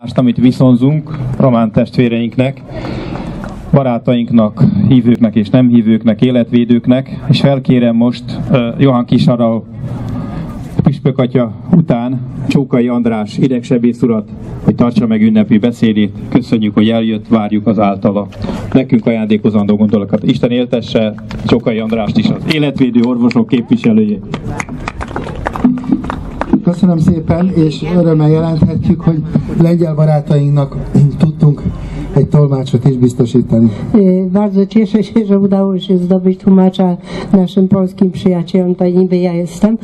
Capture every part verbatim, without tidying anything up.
Amit viszonzunk román testvéreinknek, barátainknak, hívőknek és nem hívőknek, életvédőknek, és felkérem most uh, Johann Kisarau püspök atya után Csókai András idegsebész urat, hogy tartsa meg ünnepi beszédét. Köszönjük, hogy eljött, várjuk az általa nekünk ajándékozandó gondolatokat. Isten éltesse Csókai Andrást is, az életvédő orvosok képviselőjét. Köszönöm szépen, és örömmel jelenthetjük, hogy lengyel barátainknak tudtunk egy tolmácsot is biztosítani. Bardzo cieszę się, że udało się zdobyć tłumacza naszym polskim przyjacielom, tutaj niby ja jestem.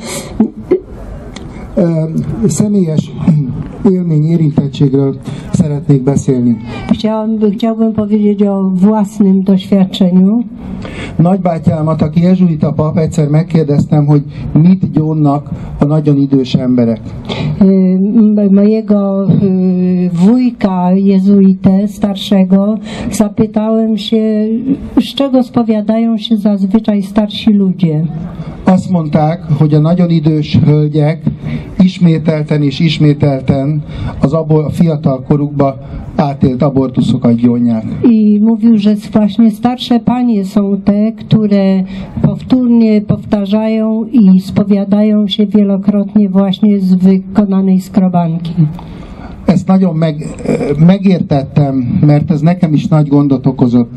Személyes élmény érintettségről szeretnék beszélni. Chciałbym, chciałbym powiedzieć o własnym doświadczeniu. Nagybátyámat, aki jezsuita pap, egyszer megkérdeztem, hogy mit gyónnak a nagyon idős emberek. Mojego wujka jezuitę starszego zapytałem się, z czego spowiadają się zazwyczaj starsi ludzie. Azt mondták, hogy a nagyon idős hölgyek ismételten és ismételten az abor, a fiatal korukba átélt abortuszokat gyónják. I mówił, że właśnie starsze panie są te, które powtórnie powtarzają i spowiadają się wielokrotnie właśnie z wykonanej skrobanki. Ezt nagyon meg, megértettem, mert ez nekem is nagy gondot okozott.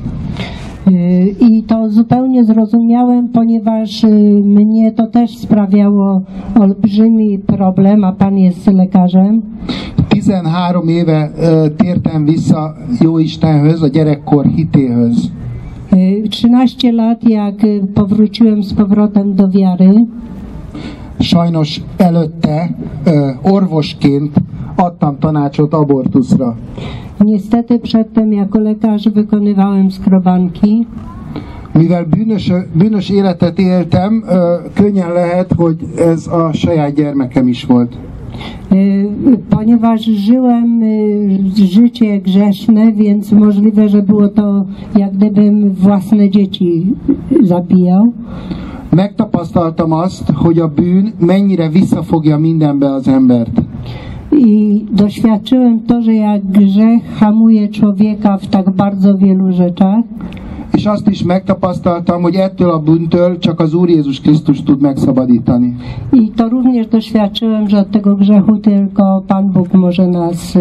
I to zupełnie zrozumiałem, ponieważ mnie to też sprawiało olbrzymi problem, a pan jest lekarzem. tizenhárom éve tértem vissza Jóistenhöz, a gyerekkor hitéhöz. trzynaście lat, jak powróciłem z powrotem do wiary. Sajnos előtte orvosként adtam tanácsot abortuszra. Niestety przedtem jako lekarz wykonywałem skrobanki. Mivel bűnös, bűnös életet éltem, könnyen lehet, hogy ez a saját gyermekem is volt. Ponieważ żyłem życie grzeszne, więc możliwe, że było to jak gdybym własne dzieci zabijał. Megtapasztaltam azt, hogy a bűn mennyire visszafogja mindenbe az embert. I doświadczyłem to, że jak grzech hamuje człowieka w tak bardzo wielu rzeczach. És azt is megtapasztaltam, hogy ettől a bűntől csak az Úr Jézus Krisztus tud megszabadítani. I to również doświadczyłem, że od tego grzechu tylko Pan Bóg może nas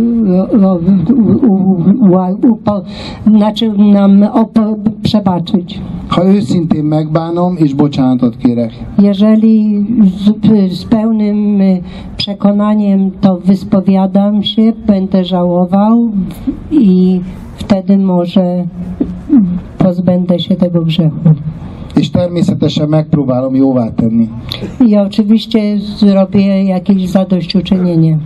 znaczy nam przebaczyć. Ha őszintén megbánom és bocsánatot kérek. Jeżeli z, z pełnym przekonaniem to wyspowiadam się, będę żałował i wtedy może pozbędę się tego grzechu. És természetesen megpróbálom jóvá tenni. I oczywiście zrobię jakieś zadośćuczynienie.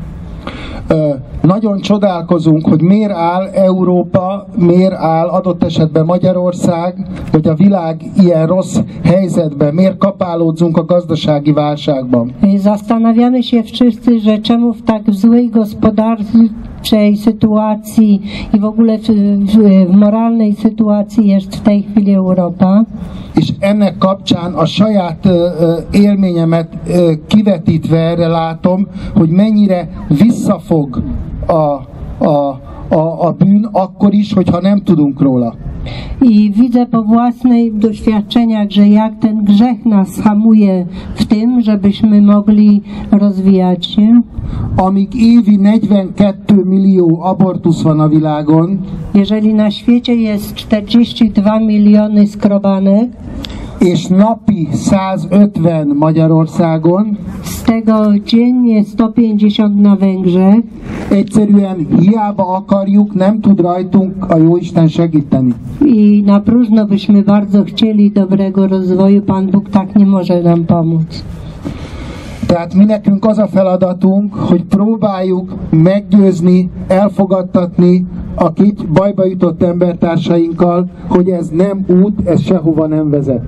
Nagyon csodálkozunk, hogy miért áll Európa, miért áll adott esetben Magyarország, vagy a világ ilyen rossz helyzetben, miért kapálódzunk a gazdasági válságban. Zastanawiamy się wszyscy, że czemu w tak złej gospodarczej sytuacji i w ogóle w, w, w moralnej sytuacji jest w tej chwili Europa. És ennek kapcsán a saját uh, élményemet uh, kivetítve erre látom, hogy mennyire visszafog a, a, a, a bűn akkor is, hogyha nem tudunk róla. I widzę po własnych doświadczeniach, że jak ten grzech nas hamuje w tym, żebyśmy mogli rozwijać się. Amíg évi negyvenkét millió abortusz van a világon, jeżeli na świecie jest czterdzieści dwa miliony skrobanek, és napi százötven Magyarországon, z tego dziennie sto pięćdziesiąt na Węgrzech, egyszerűen hiába akarjuk, nem tud rajtunk a Jóisten segíteni. I na próżno byśmy bardzo chcieli dobrego rozwoju, Pan Bóg tak nie może nam pomóc. Tehát mi nekünk az a feladatunk, hogy próbáljuk meggyőzni, elfogadtatni a kicsi bajba jutott embertársainkkal, hogy ez nem út, ez sehova nem vezet.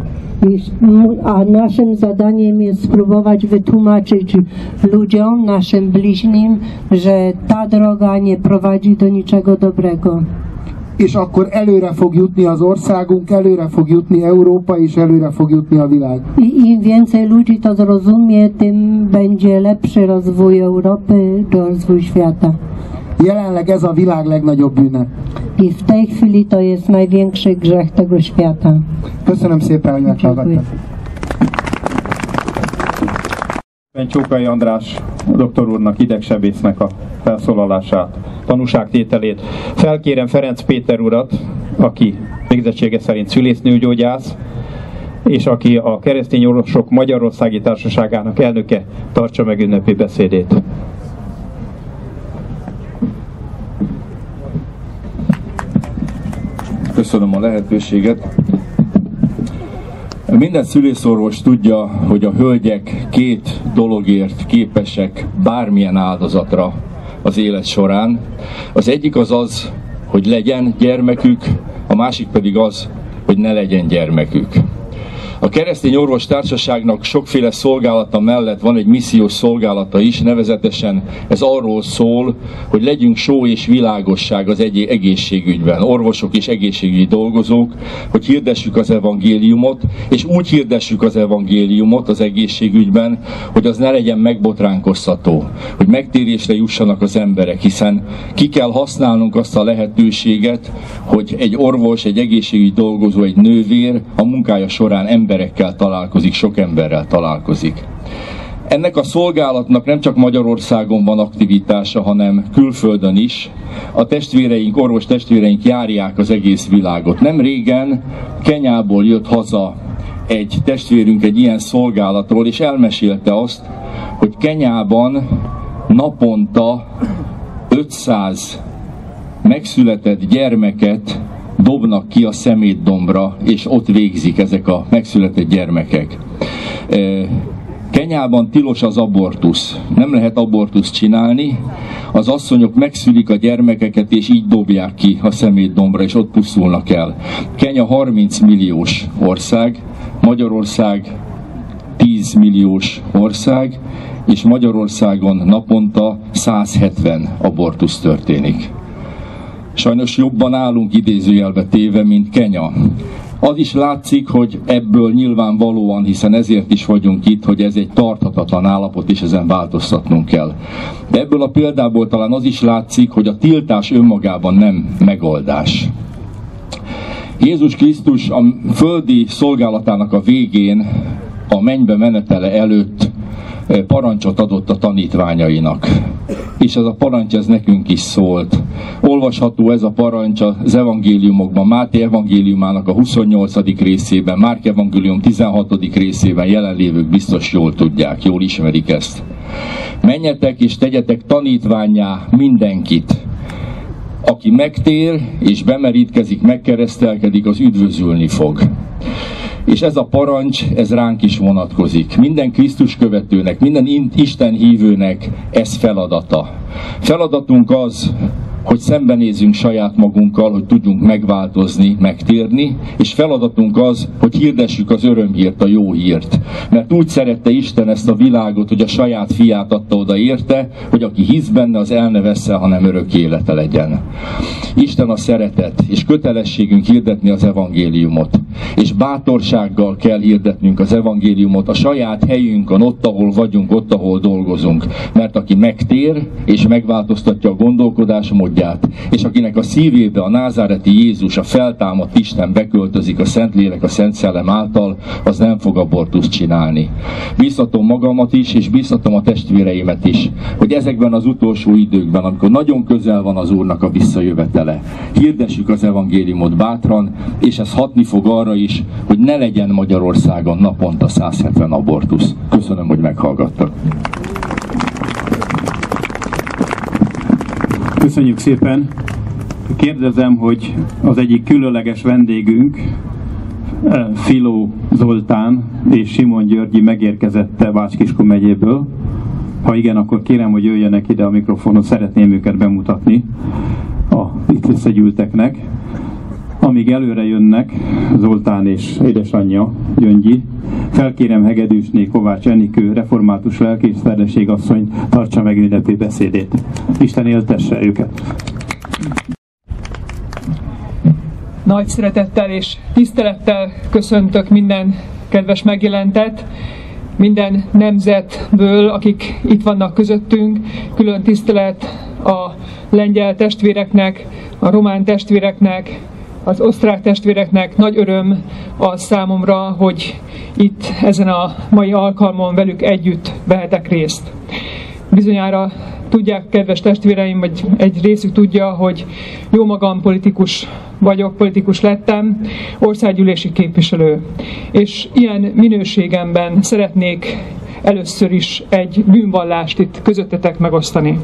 A naszym zadaniem jest spróbować wytłumaczyć ludziom, naszym bliźnim, że ta droga nie prowadzi do niczego dobrego. És akkor előre fog jutni az országunk, előre fog jutni Európa, és előre fog jutni a világ. I im więcej ludzi to zrozumie, tym będzie lepszy rozwój Europy, rozwój świata. Jelenleg ez a világ legnagyobb bűne. I w tej chwili to jest największy grzech tego świata. Köszönöm szépen, hogy meghallgattak. Csókai András doktor úrnak, idegsebésznek a felszólalását, tanúságtételét. Felkérem Ferenc Péter urat, aki végzettsége szerint szülésznőgyógyász, és aki a Keresztény Orvosok Magyarországi Társaságának elnöke, tartsa meg ünnepi beszédét. Köszönöm a lehetőséget. Minden szülészorvos tudja, hogy a hölgyek két dologért képesek bármilyen áldozatra az élet során. Az egyik az az, hogy legyen gyermekük, a másik pedig az, hogy ne legyen gyermekük. A Keresztény Orvos Társaságnak sokféle szolgálata mellett van egy missziós szolgálata is, nevezetesen ez arról szól, hogy legyünk só és világosság az egy egészségügyben, orvosok és egészségügyi dolgozók, hogy hirdessük az evangéliumot, és úgy hirdessük az evangéliumot az egészségügyben, hogy az ne legyen megbotránkoztató, hogy megtérésre jussanak az emberek, hiszen ki kell használnunk azt a lehetőséget, hogy egy orvos, egy egészségügyi dolgozó, egy nővér a munkája során ember emberekkel találkozik, sok emberrel találkozik. Ennek a szolgálatnak nem csak Magyarországon van aktivitása, hanem külföldön is. A testvéreink, orvos testvéreink járják az egész világot. Nem régen Kenyából jött haza egy testvérünk egy ilyen szolgálatról, és elmesélte azt, hogy Kenyában naponta ötszáz megszületett gyermeket dobnak ki a szemétdombra, és ott végzik ezek a megszületett gyermekek. Kenyában tilos az abortusz. Nem lehet abortuszt csinálni. Az asszonyok megszülik a gyermekeket, és így dobják ki a szemétdombra, és ott pusztulnak el. Kenya harminc milliós ország, Magyarország tíz milliós ország, és Magyarországon naponta száz hetven abortusz történik. Sajnos jobban állunk idézőjelbe téve, mint Kenya. Az is látszik, hogy ebből nyilvánvalóan, hiszen ezért is vagyunk itt, hogy ez egy tarthatatlan állapot, és ezen változtatnunk kell. De ebből a példából talán az is látszik, hogy a tiltás önmagában nem megoldás. Jézus Krisztus a földi szolgálatának a végén, a mennybe menetele előtt parancsot adott a tanítványainak. És ez a parancs ez nekünk is szólt. Olvasható ez a parancs az evangéliumokban, Máté evangéliumának a huszonnyolcadik részében, Márk evangélium tizenhatodik részében, jelenlévők biztos jól tudják, jól ismerik ezt. Menjetek és tegyetek tanítvánnyá mindenkit. Aki megtér és bemerítkezik, megkeresztelkedik, az üdvözülni fog. És ez a parancs, ez ránk is vonatkozik. Minden Krisztus követőnek, minden Isten hívőnek ez feladata. Feladatunk az, hogy szembenézzünk saját magunkkal, hogy tudjunk megváltozni, megtérni, és feladatunk az, hogy hirdessük az örömhírt, a jó hírt. Mert úgy szerette Isten ezt a világot, hogy a saját fiát adta oda érte, hogy aki hisz benne, az el ne vesszel, hanem örök élete legyen. Isten a szeretet, és kötelességünk hirdetni az evangéliumot. És bátorsággal kell hirdetnünk az evangéliumot a saját helyünkön, ott, ahol vagyunk, ott, ahol dolgozunk. Mert aki megtér, és megváltoztatja a gondolkodásmódját, és akinek a szívébe a názáreti Jézus, a feltámadt Isten beköltözik a Szentlélek, a Szent Szellem által, az nem fog abortuszt csinálni. Bíztatom magamat is, és bíztatom a testvéreimet is, hogy ezekben az utolsó időkben, amikor nagyon közel van az Úrnak a visszajövetele, hirdessük az evangéliumot bátran, és ez hatni fog arra is, hogy ne legyen Magyarországon naponta száz hetven abortusz. Köszönöm, hogy meghallgattak. Köszönjük szépen! Kérdezem, hogy az egyik különleges vendégünk, Filó Zoltán és Simon Györgyi megérkezett Bács-Kiskun megyéből. Ha igen, akkor kérem, hogy jöjjenek ide a mikrofonot, szeretném őket bemutatni a itt összegyűlteknek. Amíg előre jönnek Zoltán és édesanyja Gyöngyi, felkérem Hegedűsné Kovács Enikő, református lelkész feleségasszony, tartsa meg ünnepi beszédét. Isten éltesse őket! Nagy szeretettel és tisztelettel köszöntök minden kedves megjelentet, minden nemzetből, akik itt vannak közöttünk. Külön tisztelet a lengyel testvéreknek, a román testvéreknek, az osztrák testvéreknek nagy öröm az számomra, hogy itt ezen a mai alkalmon velük együtt vehetek részt. Bizonyára tudják, kedves testvéreim, vagy egy részük tudja, hogy jó magam politikus vagyok, politikus lettem, országgyűlési képviselő. És ilyen minőségemben szeretnék először is egy bűnvallást itt közöttetek megosztani.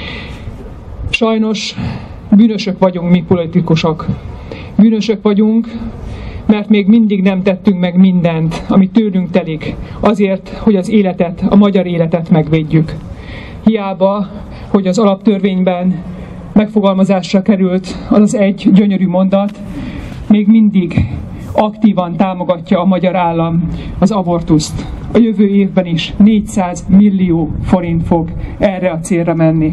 Sajnos bűnösök vagyunk mi politikusok. Bűnösök vagyunk, mert még mindig nem tettünk meg mindent, ami tőlünk telik, azért, hogy az életet, a magyar életet megvédjük. Hiába, hogy az alaptörvényben megfogalmazásra került az az egy gyönyörű mondat, még mindig aktívan támogatja a magyar állam az abortuszt. A jövő évben is négyszáz millió forint fog erre a célra menni.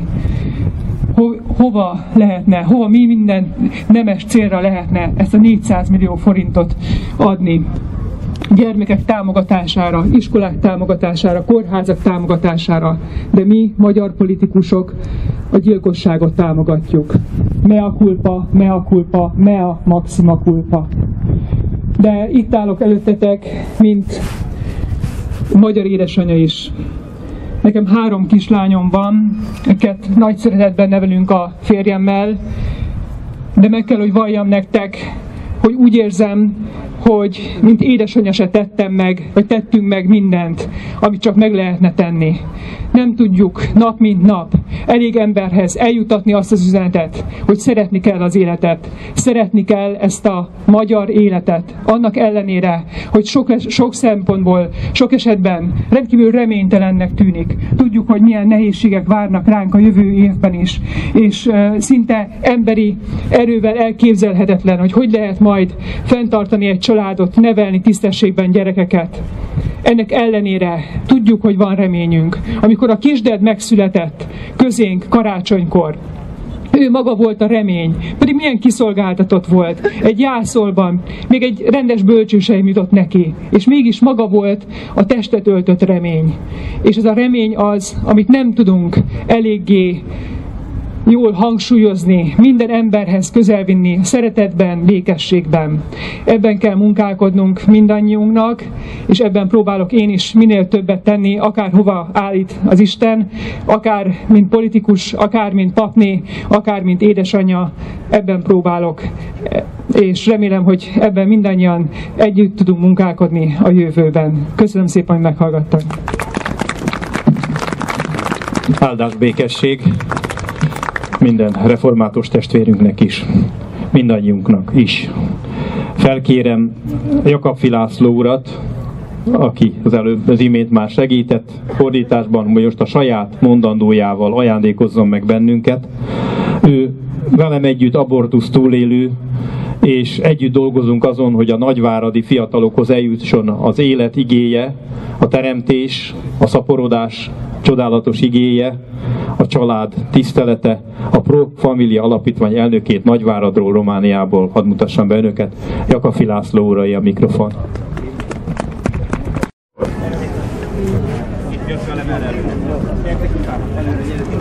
Ho, hova lehetne, hova mi minden nemes célra lehetne ezt a négyszáz millió forintot adni? Gyermekek támogatására, iskolák támogatására, kórházak támogatására, de mi, magyar politikusok, a gyilkosságot támogatjuk. Mea culpa, mea culpa, mea maxima culpa. De itt állok előttetek, mint magyar édesanyja is. Nekem három kislányom van, őket nagy szeretetben nevelünk a férjemmel, de meg kell, hogy valljam nektek, hogy úgy érzem, hogy mint édesanyja se tettem meg, vagy tettünk meg mindent, amit csak meg lehetne tenni. Nem tudjuk nap mint nap elég emberhez eljutatni azt az üzenetet, hogy szeretni kell az életet, szeretni kell ezt a magyar életet, annak ellenére, hogy sok, sok szempontból, sok esetben rendkívül reménytelennek tűnik. Tudjuk, hogy milyen nehézségek várnak ránk a jövő évben is, és uh, szinte emberi erővel elképzelhetetlen, hogy hogy lehet majd fenntartani egy családot, nevelni tisztességben gyerekeket. Ennek ellenére tudjuk, hogy van reményünk. Amikor a kisded megszületett közénk karácsonykor, ő maga volt a remény, pedig milyen kiszolgáltatott volt. Egy jászolban még egy rendes bölcső sem jutott neki, és mégis maga volt a testet öltött remény. És ez a remény az, amit nem tudunk eléggé jól hangsúlyozni, minden emberhez közelvinni, szeretetben, békességben. Ebben kell munkálkodnunk mindannyiunknak, és ebben próbálok én is minél többet tenni, akár hova állít az Isten, akár mint politikus, akár mint papné, akár mint édesanyja, ebben próbálok. És remélem, hogy ebben mindannyian együtt tudunk munkálkodni a jövőben. Köszönöm szépen, hogy meghallgattak. Áldás, békesség minden református testvérünknek is, mindannyiunknak is. Felkérem Jakab László urat, aki az előbb, az imént már segített fordításban, hogy most a saját mondandójával ajándékozzon meg bennünket. Ő velem együtt abortusz túlélő, és együtt dolgozunk azon, hogy a nagyváradi fiatalokhoz eljusson az élet igéje, a teremtés, a szaporodás csodálatos igéje, a család tisztelete, a Pro Familia Alapítvány elnökét Nagyváradról, Romániából hadd mutassam be önöket. Jakab László urai a mikrofon. Jött velem előre.